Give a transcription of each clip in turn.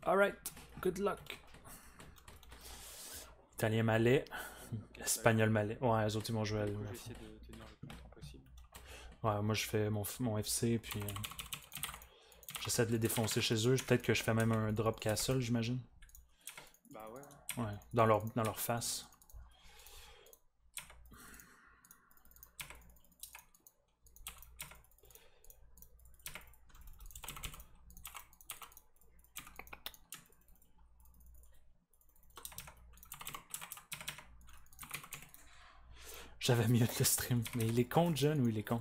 Alright, good luck. Italien malais, espagnol malais. Ouais, les autres ils vont jouer à Je vais essayer de tenir le plus longtemps possible. Ouais, moi je fais mon FC puis j'essaie de les défoncer chez eux. Peut-être que je fais même un drop castle, j'imagine. Bah ouais. Ouais, dans leur face. J'avais mute le stream. Mais il est con, John, ou il est con?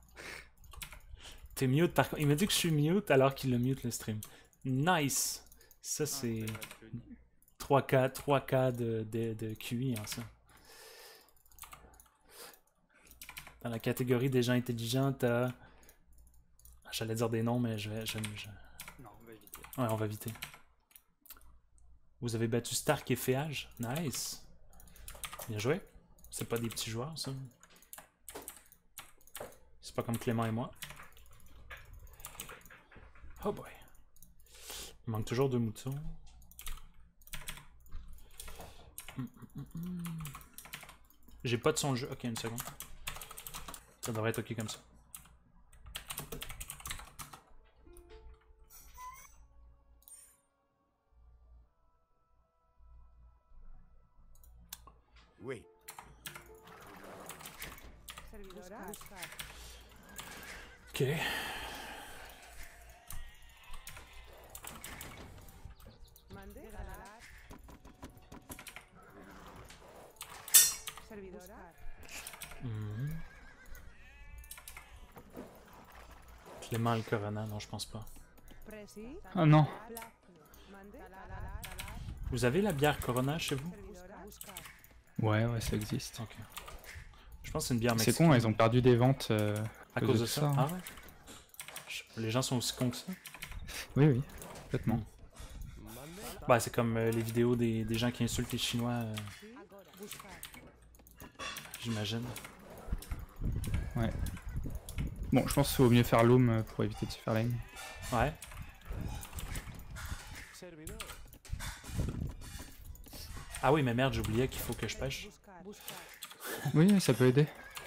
T'es mute par contre. Il m'a dit que je suis mute alors qu'il a mute le stream. Nice! Ça, c'est 3K de QI en ça. Dans la catégorie des gens intelligents, t'as... J'allais dire des noms, mais Non, on va éviter. Ouais, on va éviter. Vous avez battu Stark et Féage. Nice! Bien joué. C'est pas des petits joueurs, ça. C'est pas comme Clément et moi. Oh boy. Il manque toujours 2 moutons. J'ai pas de son jeu. Ok, une seconde. Ça devrait être ok comme ça. Oui. Ok. Clément le Corona, non, je pense pas. Ah non. Vous avez la bière Corona chez vous? Ouais, ça existe. Ok. Je pense que c'est une bière C'est mexicaine. con, ils ont perdu des ventes à cause de tout ça. hein. Ah ouais? Les gens sont aussi cons que ça? Oui, complètement. Bah, c'est comme les vidéos des gens qui insultent les Chinois. J'imagine. Ouais. Bon, je pense qu'il vaut mieux faire l'homme pour éviter de se faire lame. Ouais. Ah oui, mais merde, j'oubliais qu'il faut que je pêche. Oui, ça peut aider.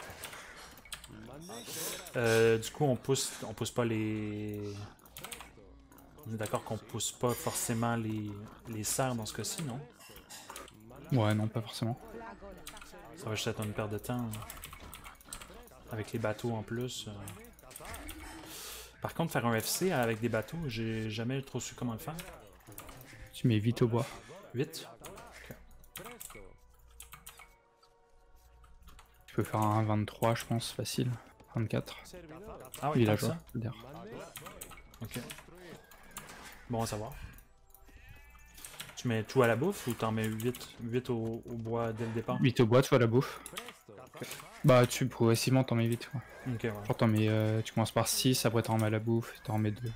Du coup, on pousse pas les... On est d'accord qu'on pousse pas forcément les cerfs dans ce cas-ci, non? Ouais, non, pas forcément. Ça va juste être une perte de temps. Avec les bateaux en plus. Par contre, faire un FC avec des bateaux, j'ai jamais trop su comment le faire. Tu mets vite au bois. 8? Okay. Tu peux faire un 23, je pense, facile. 24. Ah oui, villageois, je veux dire. Ok. Bon à savoir. Tu mets tout à la bouffe ou t'en mets 8 au bois dès le départ? 8 au bois, tu vois la bouffe. Okay. Bah, tu progressivement t'en mets 8. Quoi. Ok, ouais. Genre, t'en mets, tu commences par 6, après t'en mets à la bouffe, t'en mets 2.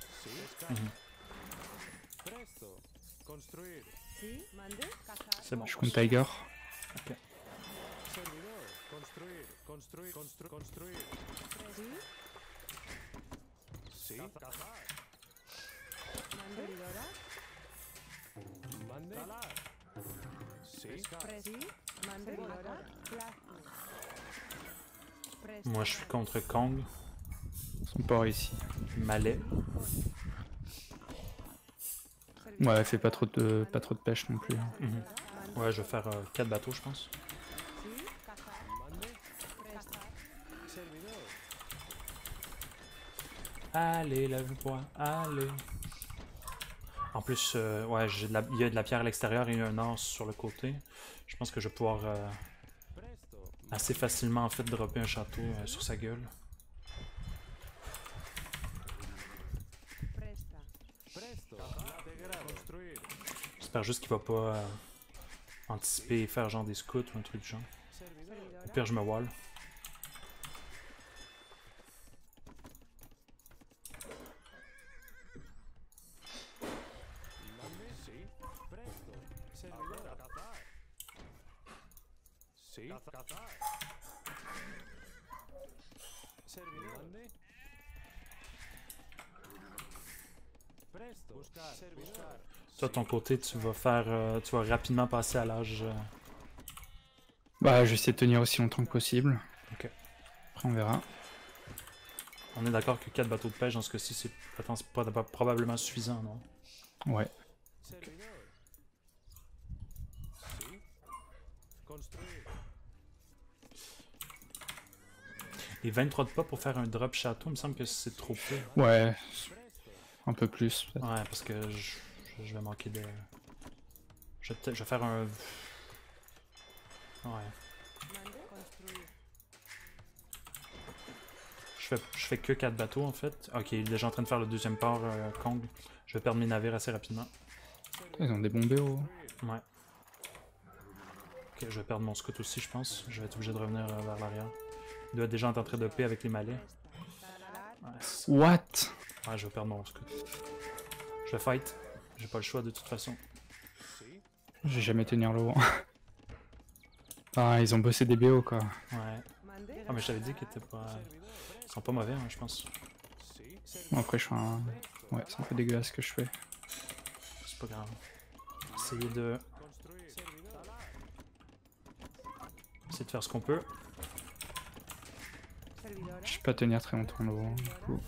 C'est bon. Je compte Tiger. Ok. Moi je suis contre Kong. Son port ici. Malais. Ouais, fait pas trop de pêche non plus. Ouais, je vais faire 4 bateaux, je pense. Allez, lève-moi, allez. En plus, ouais, il y a de la pierre à l'extérieur et un or sur le côté. Je pense que je vais pouvoir assez facilement en fait dropper un château sur sa gueule. J'espère juste qu'il va pas anticiper et faire genre des scouts ou un truc du genre. Au pire, je me wall. Toi, de ton côté, tu vas faire, tu vas rapidement passer à l'âge. Bah, je vais essayer de tenir aussi longtemps que possible. Ok. Après, on verra. On est d'accord que 4 bateaux de pêche dans ce cas-ci, c'est probablement suffisant, non? Ouais. Et 23 de pas pour faire un drop château, il me semble que c'est trop peu. Ouais. Un peu plus, peut-être. Ouais, parce que je vais manquer de... Je vais faire un... Ouais. Je fais que 4 bateaux, en fait. Ok, il est déjà en train de faire le deuxième port, Kong. Je vais perdre mes navires assez rapidement. Ils ont des bons BO. Ouais. Ok, je vais perdre mon scout aussi, je pense. Je vais être obligé de revenir vers l'arrière. Il doit déjà être en train de paix avec les malais. Ouais, What? ouais, je vais perdre mon scout. Je vais fight. J'ai pas le choix de toute façon. Je vais jamais tenir l'eau. Ah, ils ont bossé des BO, quoi. Ouais. Ah, mais je t'avais dit qu'ils étaient pas... Ils sont pas mauvais, hein, je pense. Bon, après, je fais un... Ouais, c'est un peu dégueulasse ce que je fais. C'est pas grave. Essayer de... Essayer de faire ce qu'on peut. Je peux pas tenir très longtemps l'eau. Hein, du coup.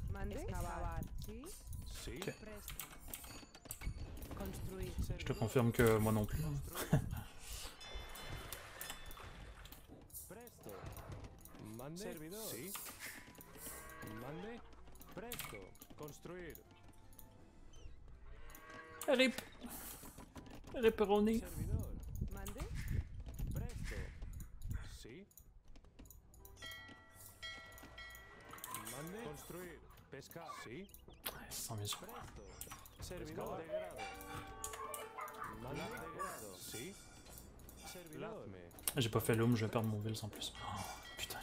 Ok. Je te confirme que moi non plus. Hein. Rip! Ripperoni! Ouais, sans mesure. J'ai pas fait l'homme, je vais perdre mon ville sans plus. Oh, putain.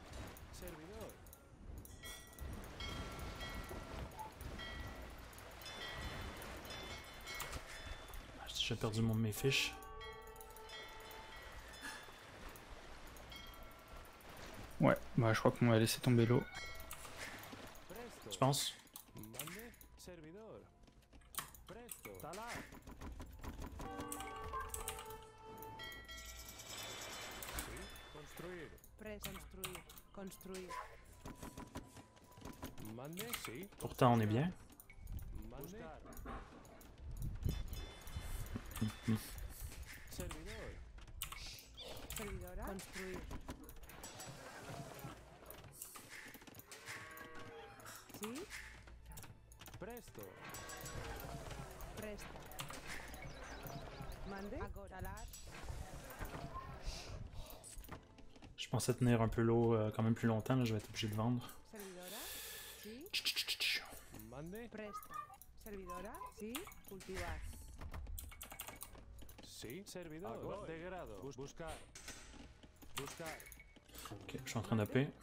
J'ai perdu mes fiches. Ouais, bah je crois qu'on va laisser tomber l'eau. Tu penses? Pourtant on est bien. Je pensais tenir un peu l'eau quand même plus longtemps, là, je vais être obligé de vendre. Ok, je suis en train de payer.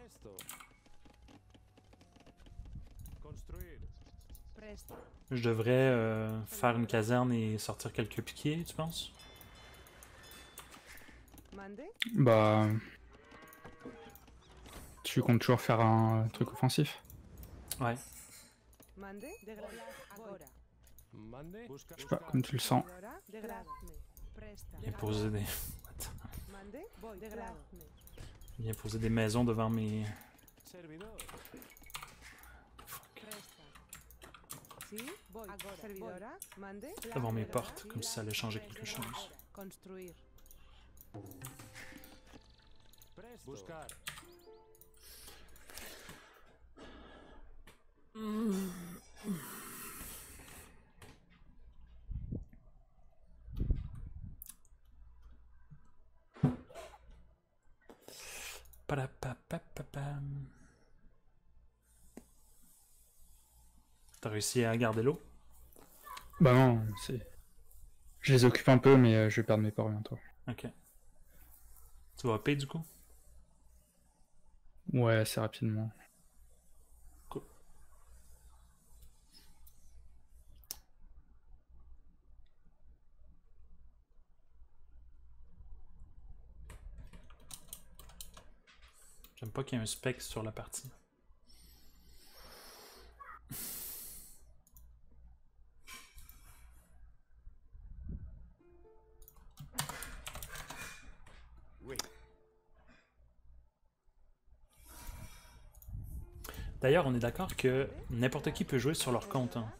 Je devrais faire une caserne et sortir quelques piquiers, tu penses? Bah... Tu comptes toujours faire un truc offensif? Ouais. Je sais pas, comme tu le sens. Viens poser des... Viens poser des maisons devant mes... Fuck. Devant mes portes, comme si ça allait changer quelque chose. T'as réussi à garder l'eau? Bah non, c'est... Je les occupe un peu, mais je vais perdre mes ports bientôt. Ok. Tu vas payer du coup? Ouais, assez rapidement. Cool. J'aime pas qu'il y ait un spec sur la partie. D'ailleurs, on est d'accord que n'importe qui peut jouer sur leur compte. Hein.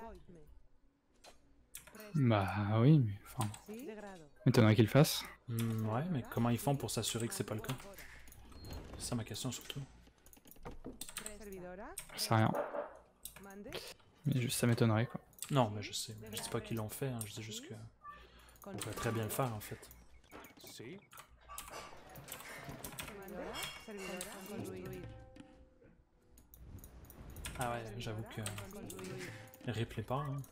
Bah oui, mais enfin... M'étonnerait qu'ils le fassent. Ouais, mais comment ils font pour s'assurer que c'est pas le cas? C'est ça ma question surtout. Je sais rien. Mais juste ça m'étonnerait quoi. Non, mais je sais. Je dis pas qu'ils l'ont fait, hein. Je dis juste que... On pourrait très bien le faire en fait. Ah ouais, j'avoue que... Rip les pas, hein.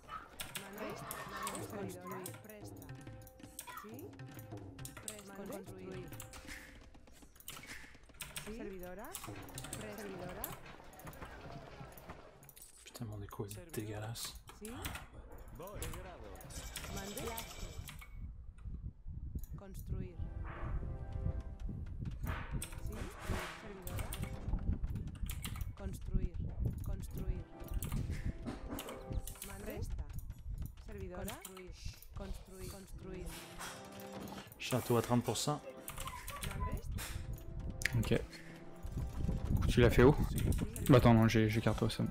Putain, mon écho est dégueulasse. Construir. Construir. Construir. Resta. Servidora. Construir. Construir. Château à 30%. Ok. Tu l'as fait où? Bah attends, non, j'ai carte au somme.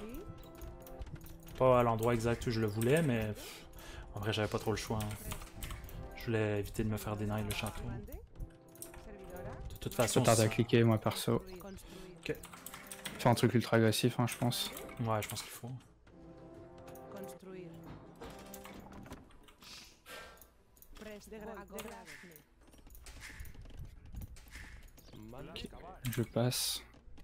Pas à l'endroit exact où je le voulais, mais... pff, en vrai, j'avais pas trop le choix. Hein. Je voulais éviter de me faire dénailler le château. De toute façon... Ça tarde à cliquer, moi perso. Ok. Faire un truc ultra agressif, hein, je pense. Ouais, je pense qu'il faut. Construir. Okay. Je passe.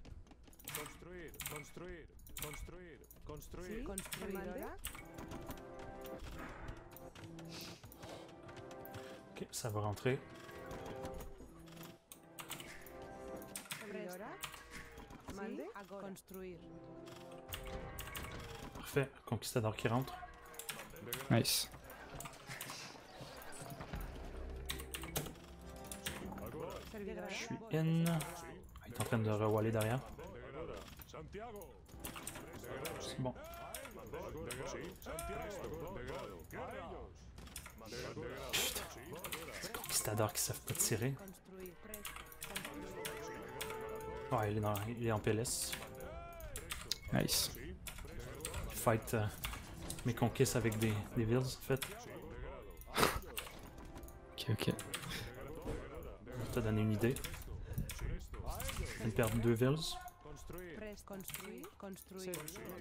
Ok, ça va rentrer. Construir. Parfait. Conquistador qui rentre. Nice. Je suis in. Il est en train de rewaller derrière. C'est bon. Putain. C'est Conquistador qui savent pas tirer. Ouais, il est en PLS. Nice. Il fight mes conquêtes avec des villes, en fait. Ok. Pour te donner une idée. Une perte de 2 villes. Construir. Construir.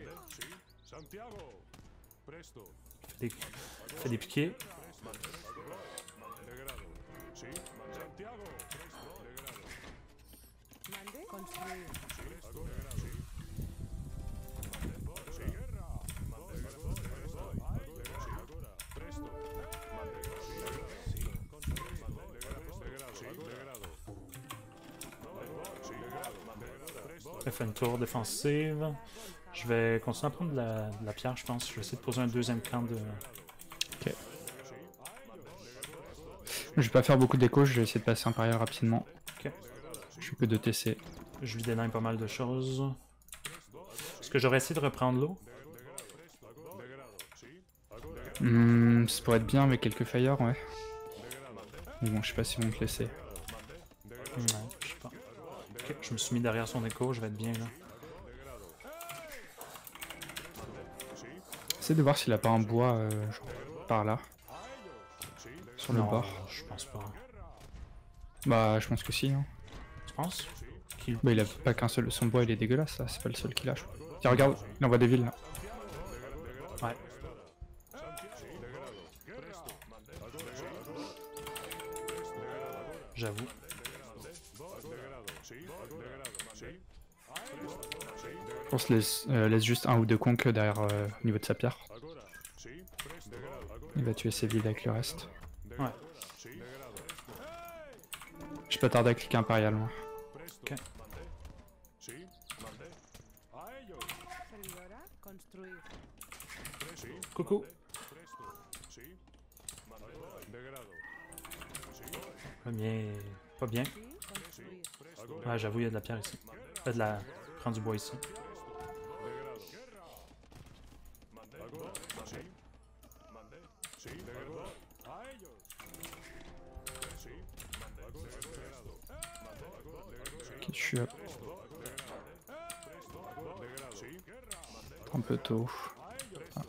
Fait des piquets. Construir. Il fait une tour défensive. Je vais continuer à prendre de la pierre, je pense. Je vais essayer de poser un deuxième camp de... Ok. Je vais pas faire beaucoup d'écho, je vais essayer de passer impérial rapidement. Ok. Je suis que 2 TC. Je lui dénaille pas mal de choses. Est-ce que j'aurais essayé de reprendre l'eau? Ça pourrait être bien avec quelques fire, ouais. Mais bon, je sais pas s'ils vont te laisser. Ouais, je sais pas. Ok, je me suis mis derrière son écho, je vais être bien là. Essaye de voir s'il a pas un bois genre, par là. Sur le Non, bord. je pense pas. Bah, je pense que si. Hein. Tu penses? Qu'il... Bah, il a pas qu'un seul. Son bois, il est dégueulasse, ça. C'est pas le seul qu'il a, je crois. Tiens, regarde, il envoie des villes là. Ouais. J'avoue. Je pense laisse juste un ou deux conques derrière au niveau de sa pierre. Il va tuer ses villes avec le reste. Ouais. Je peux pas tarder à cliquer impérial, moi. Ok. Coucou. Pas bien. Pas bien. Ouais, j'avoue, il y a de la pierre ici. De la... Prends du bois ici. Ok, je suis up. Un peu tôt. Ah.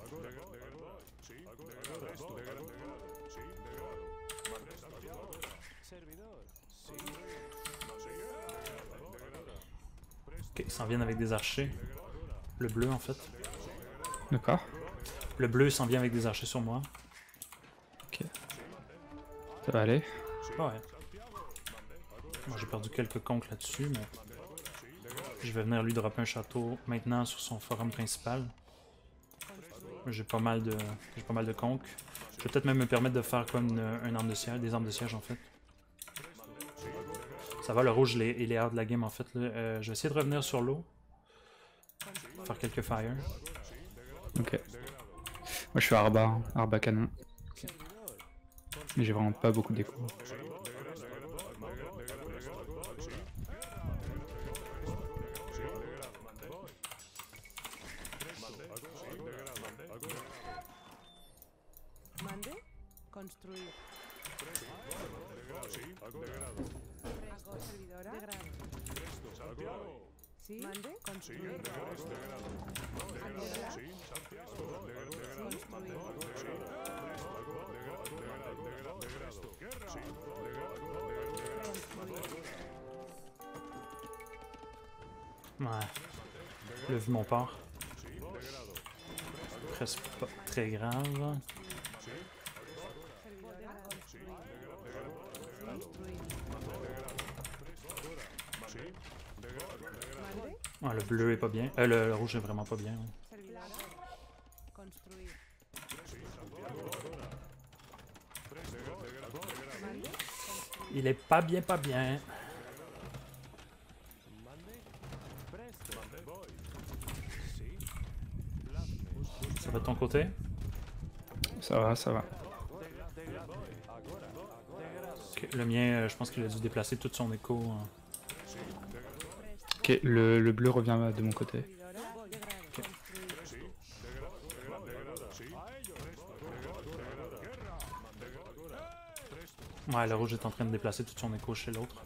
Ok, ils s'en viennent avec des archers. Le bleu en fait. D'accord. Le bleu s'en vient avec des archers sur moi. Ok. Ça va aller. Ouais. Moi j'ai perdu quelques conques là-dessus, mais je vais venir lui dropper un château maintenant sur son forum principal. J'ai pas mal de conques. Je vais peut-être même me permettre de faire comme une arme de siège, des armes de siège en fait. Ça va, le rouge il est hors de la game en fait. Là. Je vais essayer de revenir sur l'eau. Faire quelques fire. Ok. Moi je suis Arba, Arba canon. Mais j'ai vraiment pas beaucoup d'écho. Mande. Construir. Servidora. Sí. Mande. Construir. Ouais. Le vu mon port. Presque pas très grave. Ouais, le bleu est pas bien. Le rouge est vraiment pas bien. Ouais. Il est pas bien, pas bien. Ça va de ton côté? Ça va, ça va. Ok, le mien, je pense qu'il a dû déplacer tout son écho. Ok, le bleu revient de mon côté. Okay. Ouais, le rouge est en train de déplacer tout son écho chez l'autre.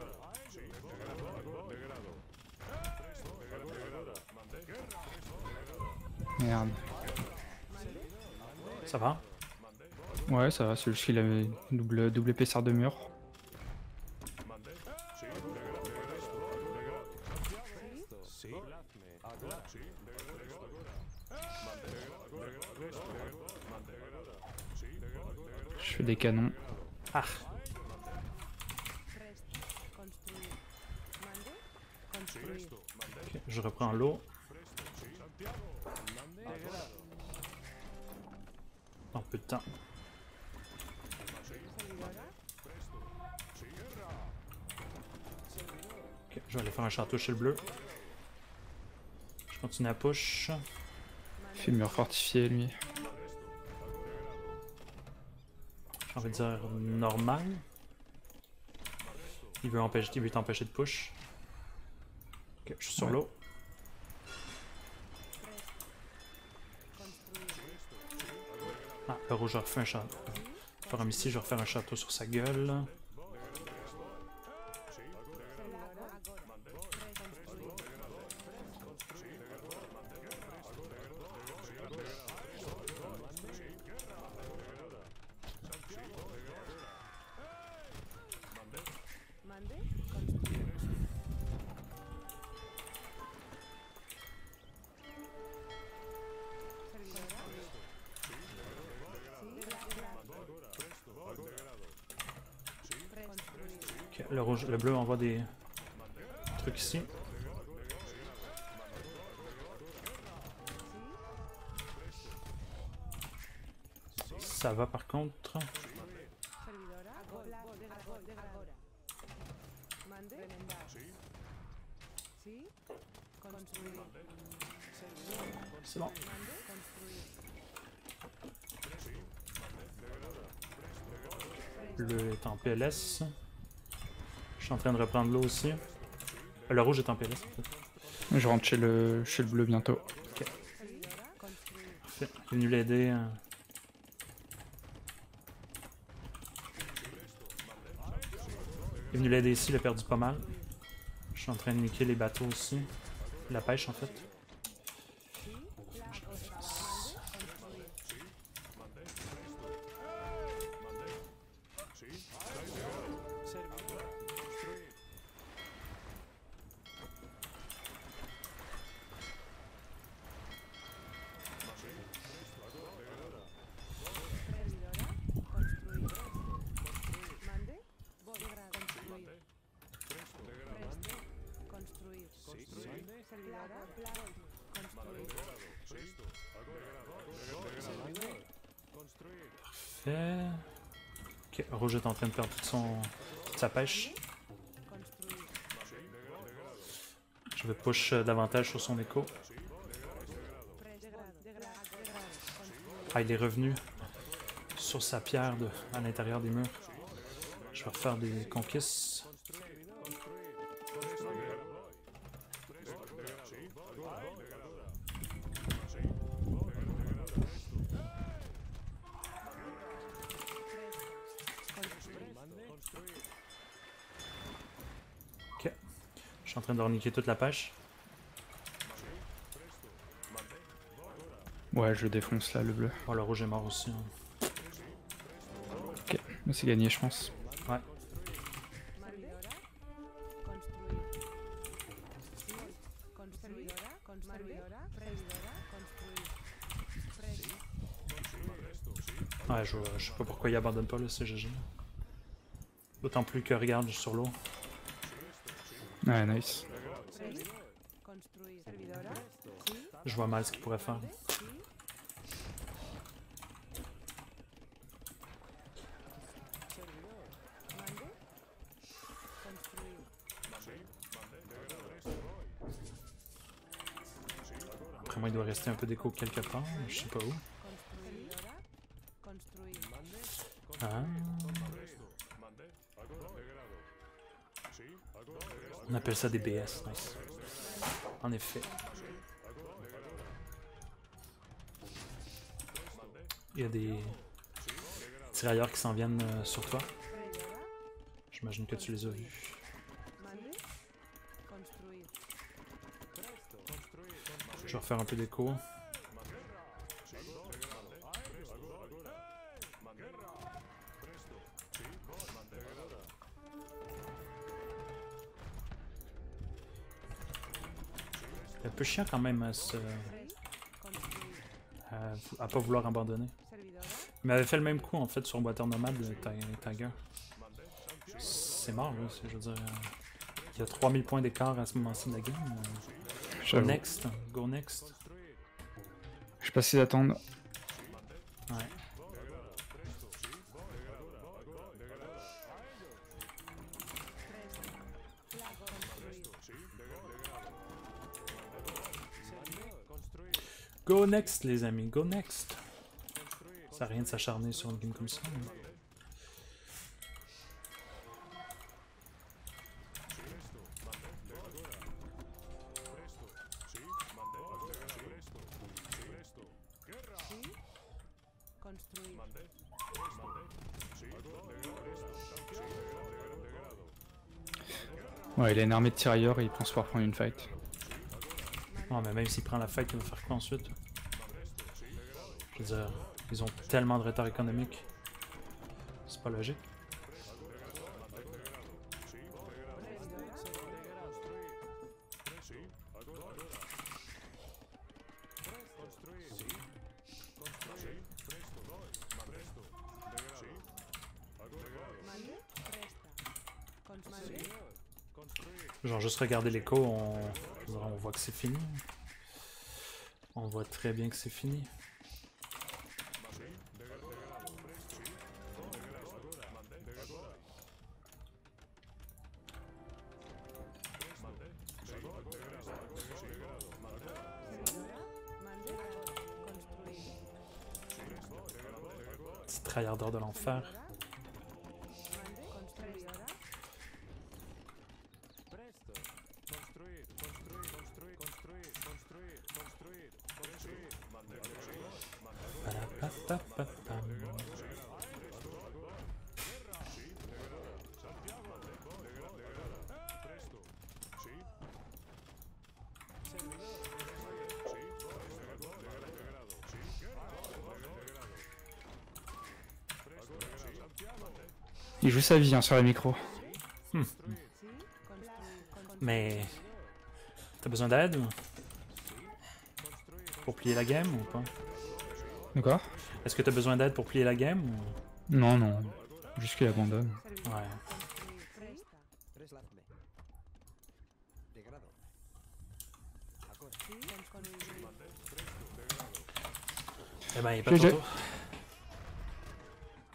Merde. Ça va? Ouais, ça va, celui-ci il avait double épaisseur de mur. Je fais des canons. Ah! Ok, je reprends l'eau. En peu de temps. Ok, je vais aller faire un château chez le bleu. Je continue à push. Il fait mur fortifié lui. J'ai envie de dire normal. Il veut t'empêcher de push. Ok, je suis sur Ouais. l'eau. Ah, le rouge a refait un château. Par ici, je vais refaire un château sur sa gueule. Ok, le bleu envoie des trucs ici. Ça va par contre. C'est bon. Le est en PLS. Je suis en train de reprendre l'eau aussi. Le rouge est en PLS en fait. Je rentre chez le bleu bientôt. Ok. Parfait. Il est venu l'aider. Il est venu l'aider ici, il a perdu pas mal. Je suis en train de niquer les bateaux aussi. La pêche en fait. Parfait. Ok, rouge est en train de perdre toute sa pêche. Construir. Je vais push davantage sur son écho. Degrado. Construir. Ah, il est revenu sur sa pierre à l'intérieur des murs. Je vais refaire des conquistes. Ok. Je suis en train de niquer toute la pêche. Ouais, je défonce là le bleu. Oh, le rouge est mort aussi. Hein. Ok, mais c'est gagné, je pense. Ouais. Servidora. Construir. Sí. Servidora. Servidora. Servidora. Construir. Ouais, je sais pas pourquoi il abandonne pas là, c'est GG. D'autant plus que regarde, je suis sur l'eau. Ouais, nice. Construir. Servidora. Sí. Je vois mal ce qu'il pourrait faire. Sí. Mande. Construir. Après moi, il doit rester un peu d'écho quelque part, je sais pas où. Construir. Construir. Ah. On appelle ça des BS, nice. En effet. Il y a des tirailleurs qui s'en viennent sur toi. Servidora. J'imagine que tu les as vus. Mande. Construir. Je vais refaire un peu d'écho. C'est un peu chiant quand même Construir. à pas vouloir abandonner. Servidora. Il m'avait fait le même coup en fait sur Water Nomad Tiger. C'est mort là, je veux dire. Il y a 3000 points d'écart à ce moment-ci de la game. Go J'avoue. next, go next. Je sais pas si d'attendre. Ouais. Go next les amis, go next. Ça sert à rien de s'acharner sur une game comme ça. hein. Sí. Construir. Ouais, il a une armée de tirailleurs et il pense pouvoir prendre une fight. Non mais même s'il prend la fight, il va faire quoi ensuite? Je veux dire, ils ont tellement de retard économique. C'est pas logique. Mande. Presta. Construir. Genre juste regarder l'écho, on voit que c'est fini. On voit très bien que c'est fini. Mande. Construir. Petit tryhardeur de l'enfer. Mande. Construir. Parapapapapam. Il joue sa vie hein, sur le micro. Sí. Construir. Mais t'as besoin d'aide pour plier la game ou pas? D'accord? Est-ce que t'as besoin d'aide pour plier la game ou... Non, non. Juste qu'il abandonne. Servidora. Ouais. Construir. Presta. Presladme. Degrado. Agora. Sí. Construir. Eh ben, il est pas GG. trop tôt.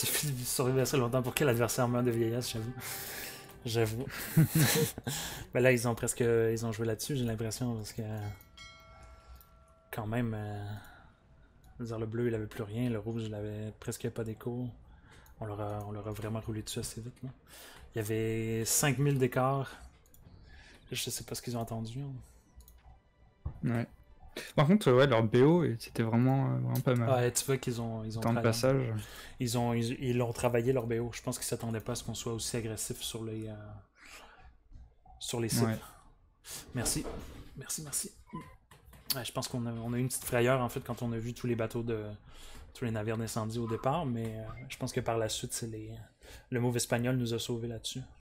suffit de survivre assez longtemps pour que l'adversaire meure de vieillesse, j'avoue. J'avoue. Mais là, ils ont joué là-dessus, j'ai l'impression, parce que quand même, je veux dire, le bleu, il avait plus rien, le rouge, il avait presque pas d'écho. On leur a vraiment roulé dessus assez vite, là. Il y avait 5000 d'écart. Je sais pas ce qu'ils ont attendu. Hein. Ouais. Par contre, ouais, leur BO, c'était vraiment pas mal. Ouais, tu vois qu'ils ont Temps de passage. Ils l'ont travaillé leur BO. Je pense qu'ils s'attendaient pas à ce qu'on soit aussi agressif sur les sites. Ouais. Merci. Merci. Ouais, je pense qu'on a eu une petite frayeur en fait quand on a vu tous les navires d'incendie au départ, mais je pense que par la suite, le move espagnol nous a sauvés là-dessus.